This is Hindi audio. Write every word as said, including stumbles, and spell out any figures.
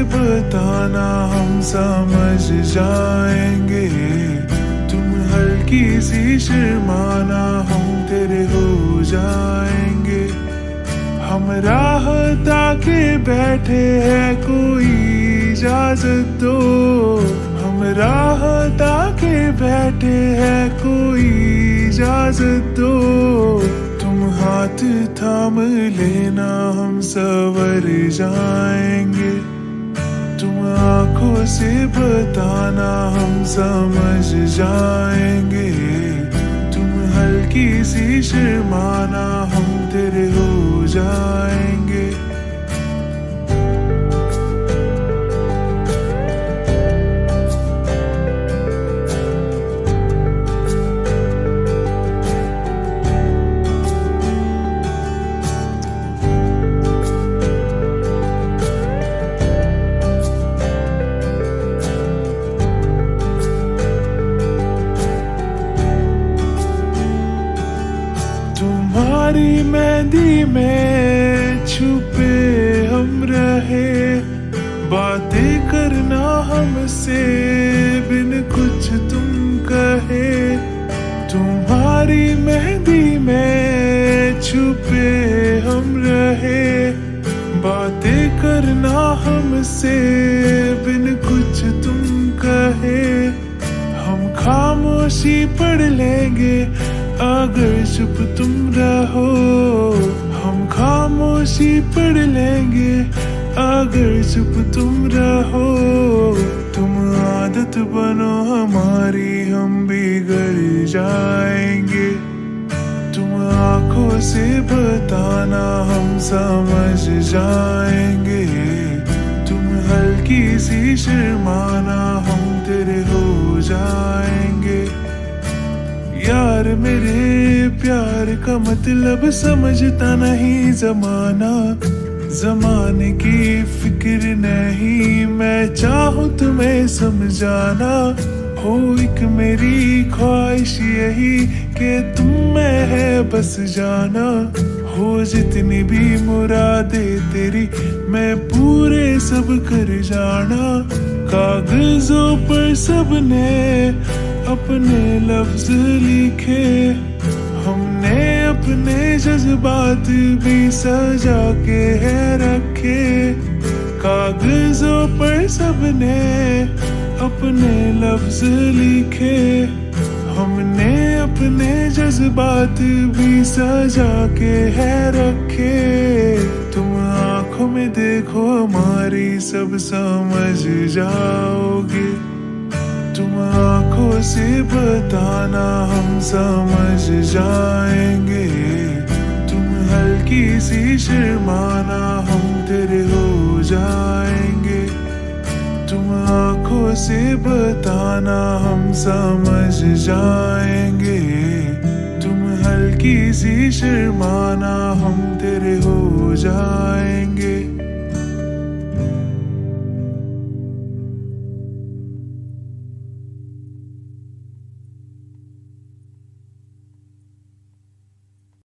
बताना हम समझ जाएंगे। तुम हल्की सी शर्माना हम तेरे हो जाएंगे। हम राह ताके बैठे हैं कोई इजाजत दो। हम राह ताके बैठे हैं कोई इजाजत दो। तुम हाथ थाम लेना हम सवर जाएंगे। तुम आंखों से बताना हम समझ जाएंगे। तुम हल्की सी शर्माना हम तेरे हो जाएंगे। तुम्हारी मेहंदी में छुपे हम रहे। बातें करना हमसे बिन कुछ तुम कहे। तुम्हारी मेहंदी में छुपे हम रहे। बातें करना हमसे बिन कुछ तुम कहे। हम खामोशी पढ़ लेंगे अगर चुप तुम रहो। हम खामोशी पढ़ लेंगे अगर चुप तुम रहो। तुम आदत बनो हमारी हम बिगड़ जाएंगे। तुम आंखों से बताना हम समझ जाएंगे। तुम हल्की सी शर्माना हम तेरे हो जाएंगे। यार मेरे प्यार का मतलब समझता नहीं जमाना। जमाने की फिक्र नहीं मैं चाहूँ तुम्हें समझाना। हो एक मेरी ख्वाहिश यही कि तुम में है बस जाना। हो जितनी भी मुरादे तेरी मैं पूरे सब कर जाना। कागजों पर सबने अपने लफ्ज लिखे। हमने अपने जज्बात भी सजा के है रखे। कागजों पर सबने अपने लफ्ज लिखे। हमने अपने जज्बात भी सजा के है रखे। तुम आंखों में देखो हमारी सब समझ जाओगे। तुम आंखों से बताना हम समझ जाएंगे। तुम हल्की सी शर्माना हम तेरे हो जाएंगे। तुम आंखों से बताना हम समझ जाएंगे। तुम हल्की सी शर्माना हम तेरे हो जाएंगे।